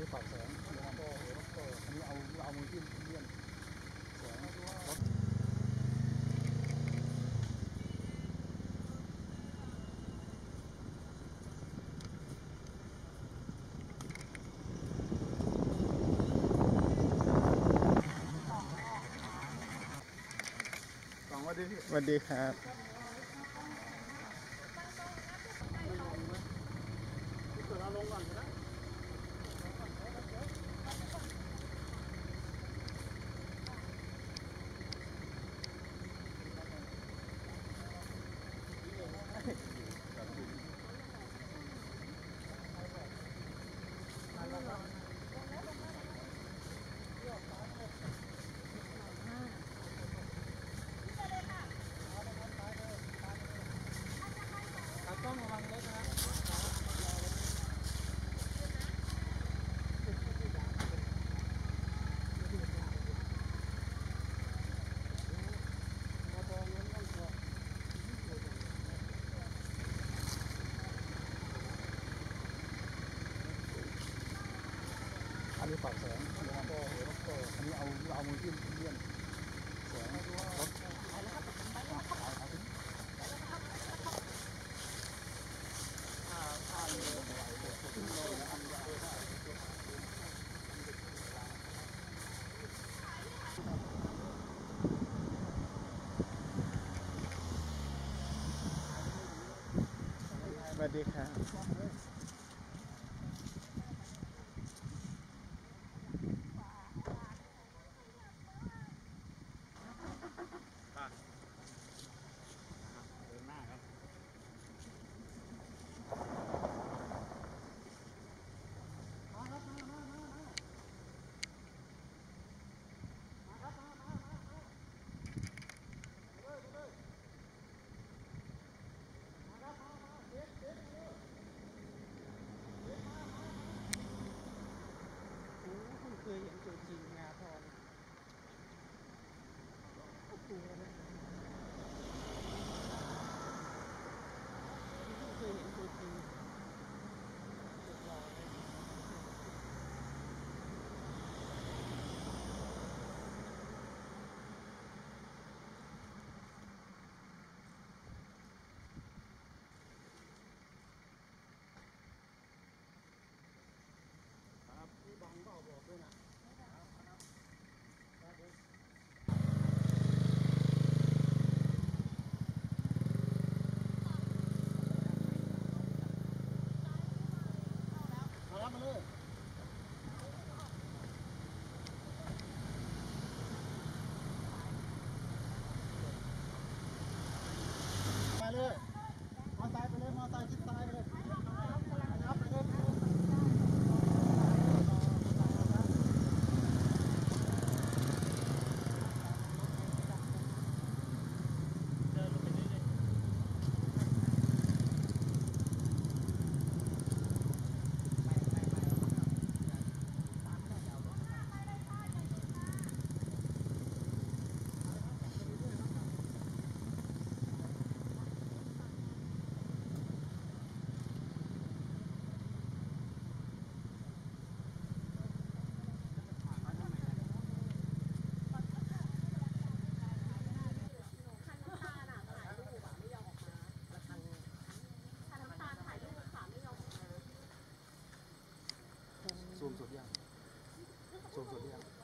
นี้ปากแสงแล้วก็อันนี้เอามือที่เลื่อนแสงรถสวัสดีครับเราลงก่อนนะต้องระวังรถนะอันนี้ปากแสงแล้วก็อันนี้เอามือที่เลื่อนแสงรถสวัสดีครับเดินหน้าครับเคยเห็นตัวจริงงาทองตัวนะเคยเห็นตัวจริงครับที่บังเบาบอกด้วยนะมารับมาเลยมาเลยมอไซค์ไปเลยมอไซค์ชิดซ้ายไปเลยครับไปเลยซูมสุดยังซูมสุดยัง